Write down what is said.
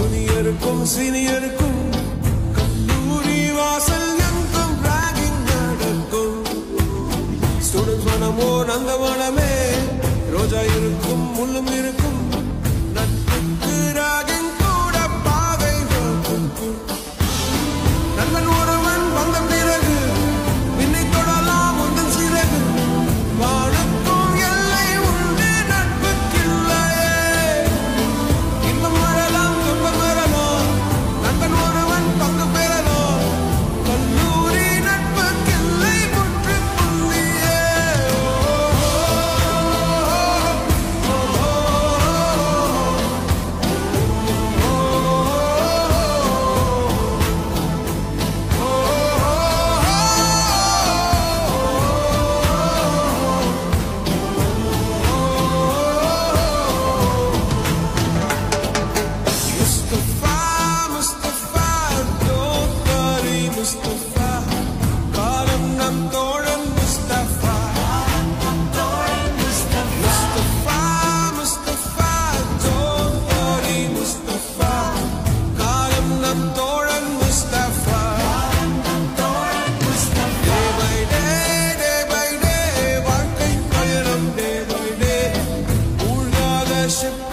ஜூனியருக்கும் சீனியருக்கும் கல்லூரி வாசல் எங்கும் ராகிங் நடக்கும். ஸ்டூடெண்ட்ஸ் மனமோ நந்தவனமே, ரோஜா இருக்கும் முள்ளும் இருக்கும், நட்புக்கு ராகிங் கூட பாவை வகுக்கும். நண்பன் ஒருவன் வந்த பிறகு விண்ணை தொடலாம் உந்தன் சிறகு, வாழுக்கும் எல்லை உண்டு நட்புக்கில்லையே. இன்பம் வரலாம் துன்பம் வரலாம், நண்பன் ஒருவன் பங்கு பெறலாம், கல்லூரி நட்புக்கில்லை முற்றுப்புள்ளியே. Ship